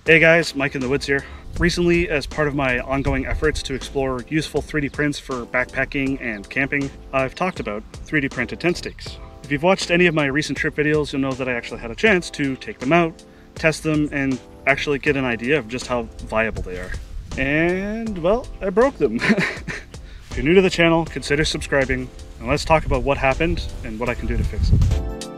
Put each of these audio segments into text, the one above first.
Hey guys, Mike in the Woods here. Recently, as part of my ongoing efforts to explore useful 3D prints for backpacking and camping, I've talked about 3D printed tent stakes. If you've watched any of my recent trip videos, you'll know that I actually had a chance to take them out, test them, and actually get an idea of just how viable they are. And, well, I broke them. If you're new to the channel, consider subscribing, and let's talk about what happened and what I can do to fix it.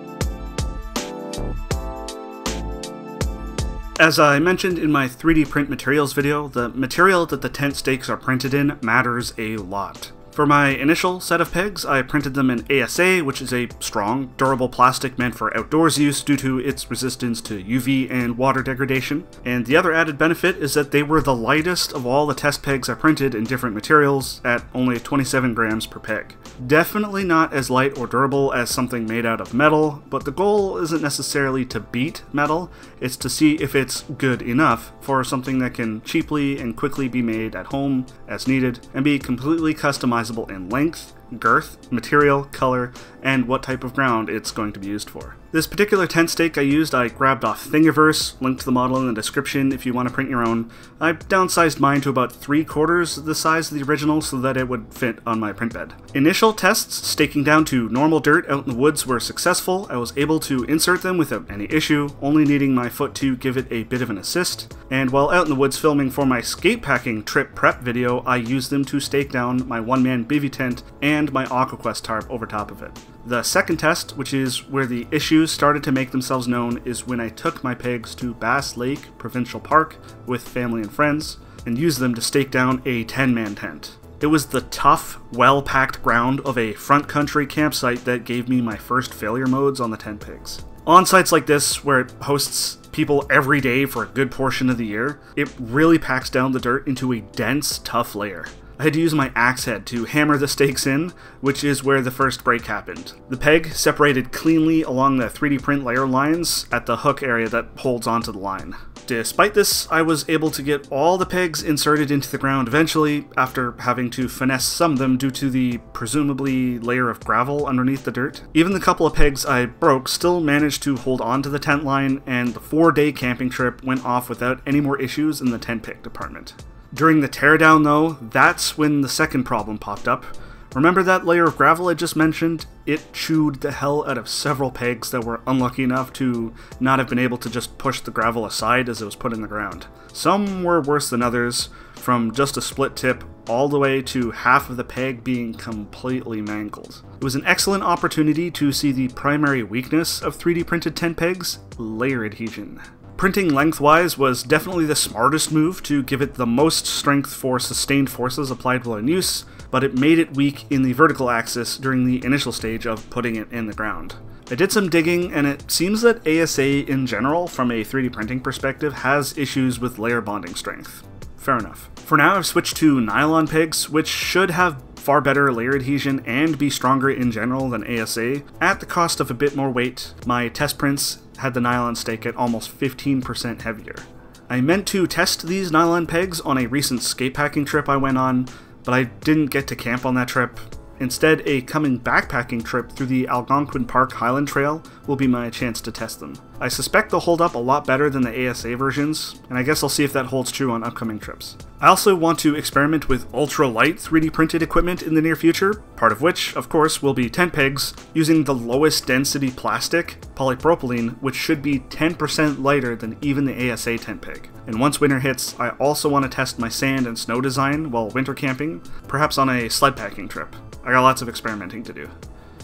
As I mentioned in my 3D print materials video, the material that the tent stakes are printed in matters a lot. For my initial set of pegs, I printed them in ASA, which is a strong, durable plastic meant for outdoors use due to its resistance to UV and water degradation. And the other added benefit is that they were the lightest of all the test pegs I printed in different materials at only 27 grams per peg. Definitely not as light or durable as something made out of metal, but the goal isn't necessarily to beat metal, it's to see if it's good enough for something that can cheaply and quickly be made at home as needed and be completely customizable in length, girth, material, color, and what type of ground it's going to be used for. This particular tent stake I grabbed off Thingiverse, link to the model in the description if you want to print your own. I downsized mine to about 3/4 the size of the original so that it would fit on my print bed. Initial tests staking down to normal dirt out in the woods were successful. I was able to insert them without any issue, only needing my foot to give it a bit of an assist. And while out in the woods filming for my skate packing trip prep video, I used them to stake down my one-man bivvy tent and my AquaQuest tarp over top of it. The second test, which is where the issues started to make themselves known, is when I took my pegs to Bass Lake Provincial Park with family and friends and used them to stake down a 10-man tent. It was the tough, well-packed ground of a front country campsite that gave me my first failure modes on the tent pegs. On sites like this, where it hosts people every day for a good portion of the year, it really packs down the dirt into a dense, tough layer. I had to use my axe head to hammer the stakes in, which is where the first break happened. The peg separated cleanly along the 3D print layer lines at the hook area that holds onto the line. Despite this, I was able to get all the pegs inserted into the ground eventually, after having to finesse some of them due to the presumably layer of gravel underneath the dirt. Even the couple of pegs I broke still managed to hold on to the tent line, and the 4-day camping trip went off without any more issues in the tent peg department. During the teardown though, that's when the second problem popped up. Remember that layer of gravel I just mentioned? It chewed the hell out of several pegs that were unlucky enough to not have been able to just push the gravel aside as it was put in the ground. Some were worse than others, from just a split tip all the way to half of the peg being completely mangled. It was an excellent opportunity to see the primary weakness of 3D printed tent pegs: layer adhesion. Printing lengthwise was definitely the smartest move to give it the most strength for sustained forces applied while in use, but it made it weak in the vertical axis during the initial stage of putting it in the ground. I did some digging, and it seems that ASA in general, from a 3D printing perspective, has issues with layer bonding strength. Fair enough. For now, I've switched to nylon pegs, which should have far better layer adhesion and be stronger in general than ASA, at the cost of a bit more weight. My test prints had the nylon stake at almost 15% heavier. I meant to test these nylon pegs on a recent skate packing trip I went on, but I didn't get to camp on that trip. Instead, a coming backpacking trip through the Algonquin Park Highland Trail will be my chance to test them. I suspect they'll hold up a lot better than the ASA versions, and I guess I'll see if that holds true on upcoming trips. I also want to experiment with ultra-light 3D printed equipment in the near future, part of which, of course, will be tent pegs, using the lowest density plastic, polypropylene, which should be 10% lighter than even the ASA tent peg. And once winter hits, I also want to test my sand and snow design while winter camping, perhaps on a sled packing trip. I got lots of experimenting to do.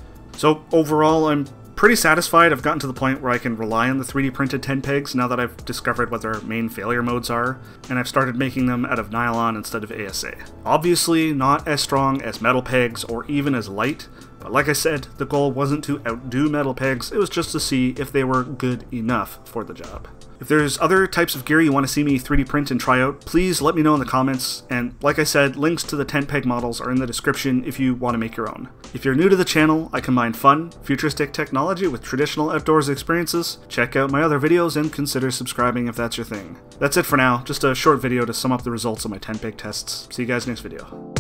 So overall, I'm pretty satisfied I've gotten to the point where I can rely on the 3D printed tent pegs now that I've discovered what their main failure modes are, and I've started making them out of nylon instead of ASA. Obviously not as strong as metal pegs or even as light, but like I said, the goal wasn't to outdo metal pegs, it was just to see if they were good enough for the job. If there's other types of gear you want to see me 3D print and try out, please let me know in the comments, and like I said, links to the tent peg models are in the description if you want to make your own. If you're new to the channel, I combine fun, futuristic technology with traditional outdoors experiences. Check out my other videos and consider subscribing if that's your thing. That's it for now, just a short video to sum up the results of my tent peg tests. See you guys next video.